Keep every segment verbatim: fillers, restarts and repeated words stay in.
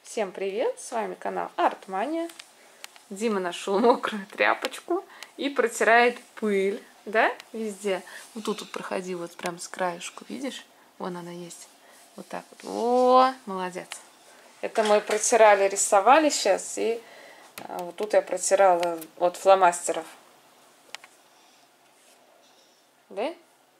Всем привет! С вами канал Артмания. Дима нашел мокрую тряпочку и протирает пыль, да, везде. Вот тут вот проходи, вот прям с краешку, видишь? Вон она есть. Вот так вот. О, молодец. Это мы протирали, рисовали сейчас, и вот тут я протирала от фломастеров. Да?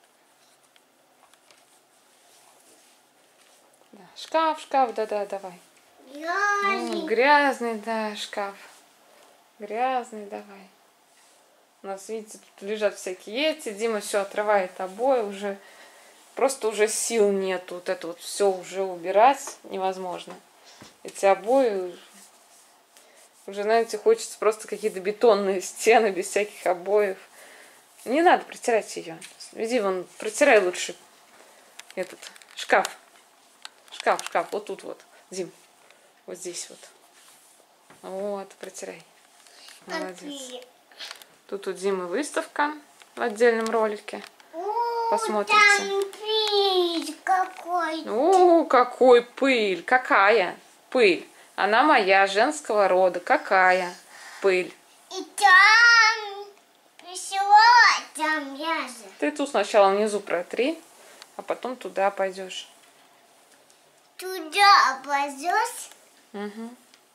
Да. Шкаф, шкаф, да-да, давай. Грязный. Ну, грязный, да, шкаф. Грязный, давай. У нас, видите, тут лежат всякие эти. Дима все отрывает обои. Уже просто уже сил нет. Вот это вот все уже убирать невозможно. Эти обои уже, знаете, хочется просто какие-то бетонные стены без всяких обоев. Не надо протирать ее. Иди вон, протирай лучше этот шкаф. Шкаф, шкаф, вот тут вот, Дим. Вот здесь вот. Вот, протирай. Молодец. Тут у Димы выставка в отдельном ролике. О, посмотрите. Там пыль какой. О, какой пыль. Какая пыль? Она моя, женского рода. Какая пыль? И там весело, там грязно. Ты тут сначала внизу протри, а потом туда пойдешь. Туда пойдешь? Угу.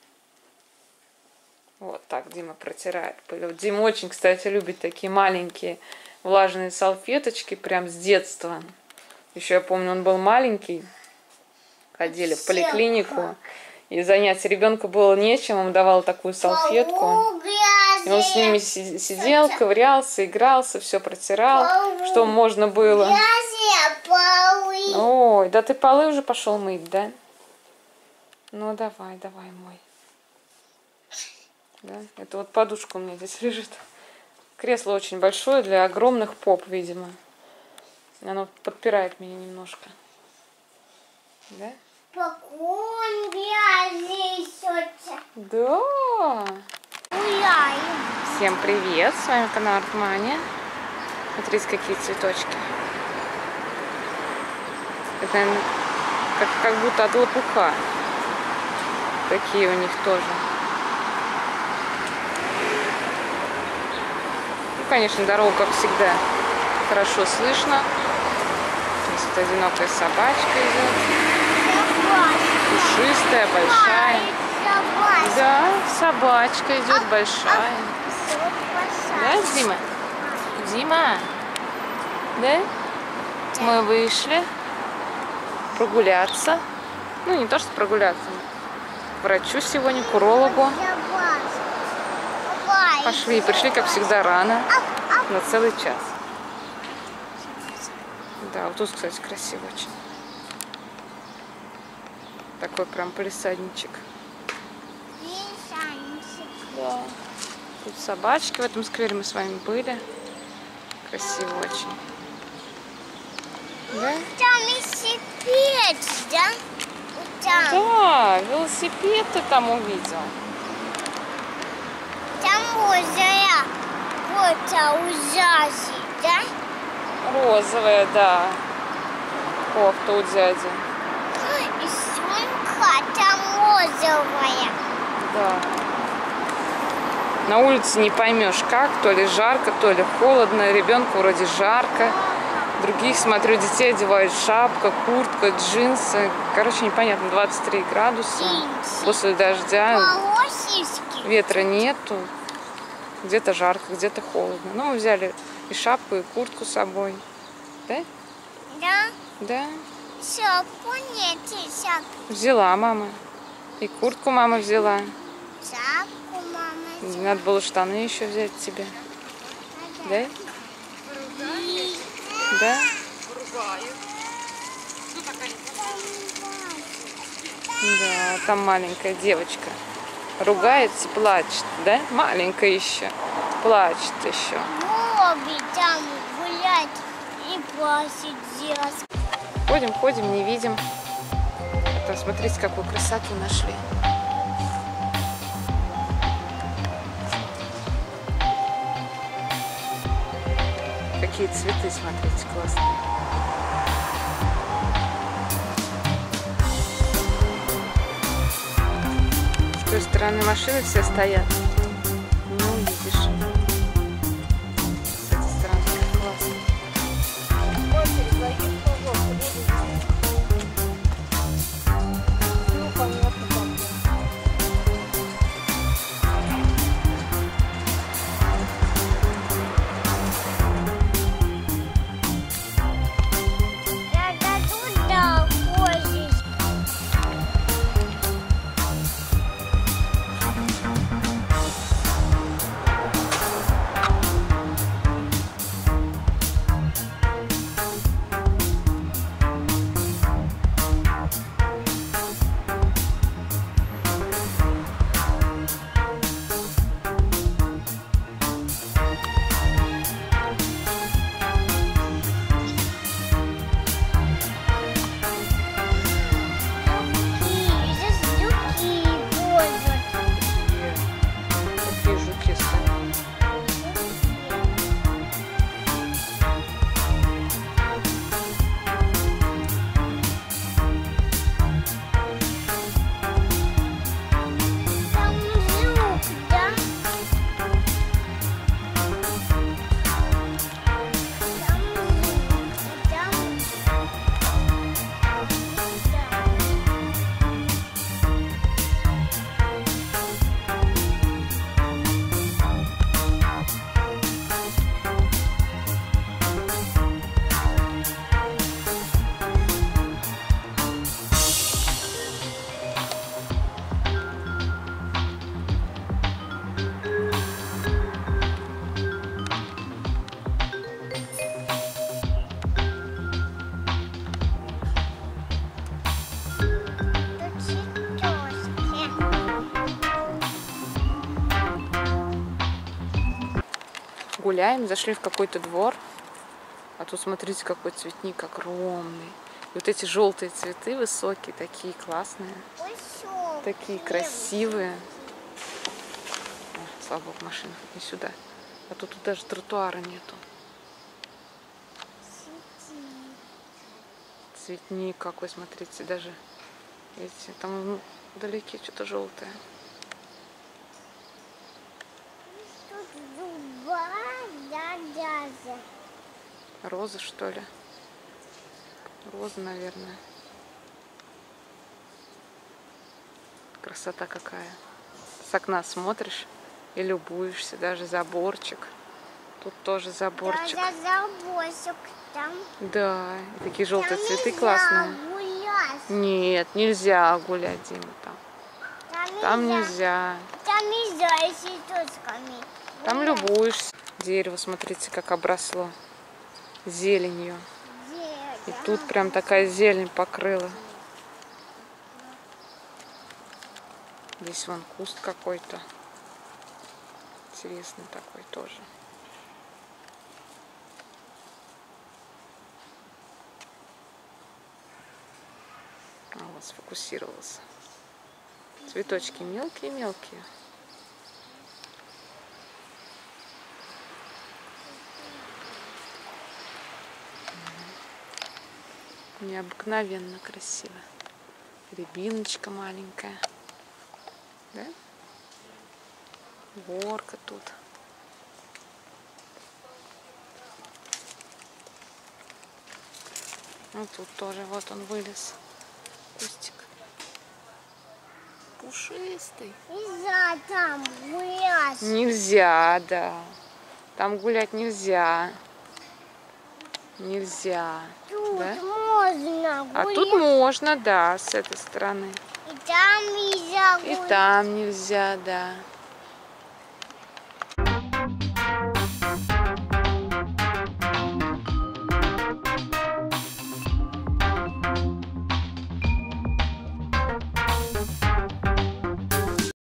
Вот так Дима протирает пыль. Вот Дима очень, кстати, любит такие маленькие влажные салфеточки, прям с детства. Еще я помню, он был маленький, ходили в поликлинику, и занятия ребенка было нечем, он давал такую салфетку. И он с ними сидел, ковырялся, игрался, все протирал, что можно было. Полы. Ой, да ты полы уже пошел мыть, да? Ну давай, давай, мой. Да? Это вот подушка у меня здесь лежит. Кресло очень большое для огромных поп, видимо. Оно подпирает меня немножко. Да? Покон грязный сётся. Да. Гуляем. Всем привет, с вами канал Артмания. Смотрите, какие цветочки. Это, наверное, как, как будто от лопуха. Такие у них тоже. Ну, конечно, дорогу, как всегда, хорошо слышно. Здесь вот одинокая собачка идет. Пушистая, большая. Собачка. Да, собачка идет А, большая. А, Да, Дима? Дима? Да? Мы вышли прогуляться. Ну, не то, что прогуляться. К врачу сегодня, к урологу. Пошли. Пришли, как всегда, рано. На целый час. Да, вот тут, кстати, красиво очень. Такой прям палисадничек. Да. Тут собачки в этом сквере, мы с вами были. Красиво очень. Да? Там велосипед, да? Вот там. Да, велосипед ты там увидел. Там озеро. Вот ужаси, да? Розовая, да. Кофта у дяди. И сумка там розовая. Да. На улице не поймешь как, то ли жарко, то ли холодно. Ребенку вроде жарко. Других, смотрю, детей одевают шапка, куртка, джинсы. Короче, непонятно, двадцать три градуса. Джинсы. После дождя. Волосиски. Ветра нету. Где-то жарко, где-то холодно. Но мы взяли и шапку, и куртку с собой. Да? Да? Да. Шапку нет, и шапку. Взяла мама. И куртку мама взяла. Шапку мама. Надо было штаны еще взять тебе. Да? И... Да? Да, там маленькая девочка. Ругается, плачет, да? Маленькая еще. Плачет еще. Бобби там гулять и плачет делать. Ходим, ходим, не видим. Там, смотрите, какую красоту нашли. Какие цветы, смотрите, классные. той стороны машины все стоят. Не увидишь. С этой стороны классно. Ну, понятно, как. Гуляем, зашли в какой-то двор, а тут смотрите, какой цветник огромный. И вот эти желтые цветы высокие, такие классные, Высокие. такие красивые. О, слава богу, машина не сюда. А тут, тут даже тротуара нету. Цветник какой, смотрите, даже эти, там вдалеке что-то желтое. Роза, что ли? Роза, наверное. Красота какая. С окна смотришь и любуешься. Даже заборчик. Тут тоже заборчик. Даже заборчик там. Да, и такие желтые Там цветы нельзя классные. гулять. Нет, нельзя гулять, Дима, там. Там, Там нельзя. нельзя. Там нельзя и цветочками. Там гулять. любуешься. Дерево, смотрите, как обросло зеленью. И тут прям такая зелень покрыла. Здесь вон куст какой-то. Интересный такой тоже. А вот сфокусировался. Цветочки мелкие-мелкие. Необыкновенно красиво. Рябиночка маленькая. Да? Горка тут. Ну тут тоже вот он вылез. Кустик. Пушистый. Нельзя там гулять. Нельзя, да. Там гулять нельзя. Нельзя. Тут Да? можно гулять. А тут можно, да, с этой стороны. И там нельзя И гулять. там нельзя, да.